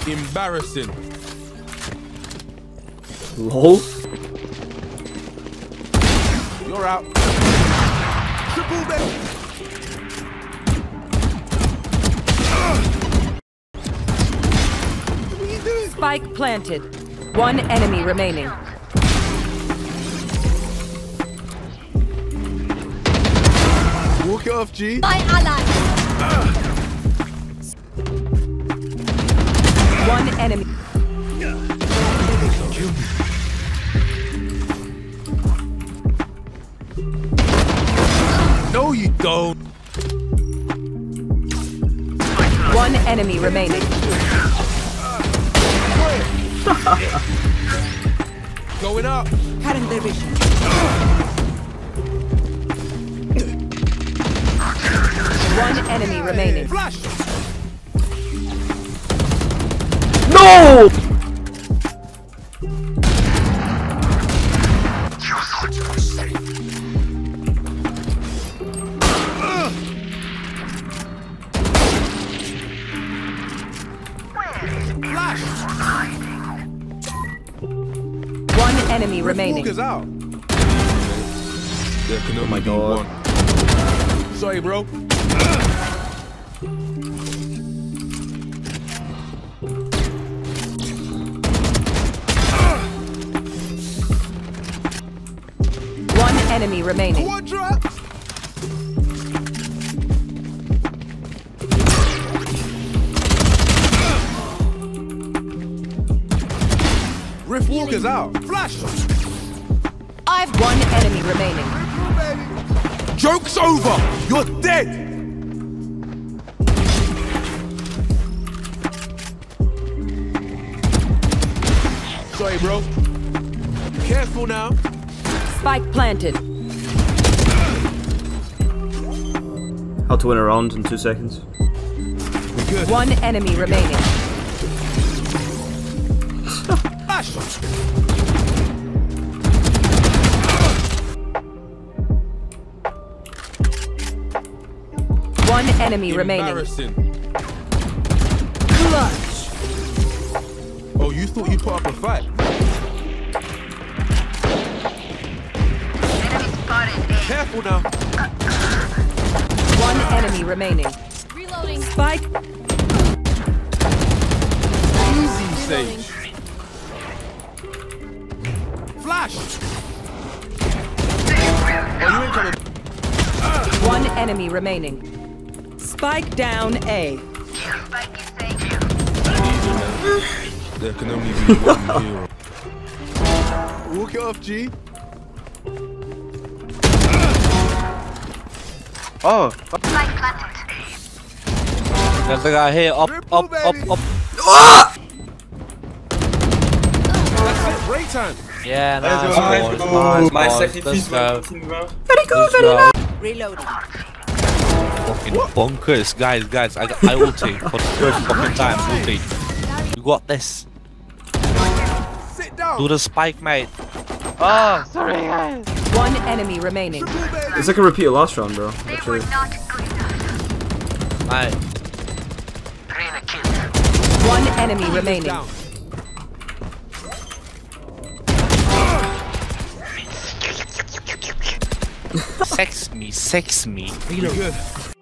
Embarrassing. Lol. You're out. Triple back. Spike planted. One enemy remaining. Walk it off, G. My ally. One enemy. No, you don't. One enemy remaining. Going up. Cutting their vision. One enemy remaining. Flash. No! One enemy remaining. Walker's out. There can only be God. one. Sorry, bro. One enemy remaining. Quadra. Riff Walker's out. Flash. I've one enemy remaining. Joke's over. You're dead. Sorry, bro. Careful now. Spike planted. How to win a round in 2 seconds. Good. One enemy remaining. Flash. One enemy remaining. Embarrassing. Clutch. Oh, you thought you put up a fight? Careful now. One enemy remaining. Reloading. Spike. Easy, Sage. Flash. Oh, you ain't coming. One enemy remaining. Spike down A. There can only be one hero. Walk it off, G. Oh. There's a guy here. Up. That's it, break time. Yeah, nice. My Let's second go. piece, bro. Very good, very nice. Reloading. Fucking bonkers, guys. I ulti for the first fucking time. Ulti. You got this. Sit down. Do the spike, mate. Oh, sorry, guys. One enemy remaining. It's like a repeat of last round, bro. Actually. Mate. One enemy remaining. Down. Sex me. You're good.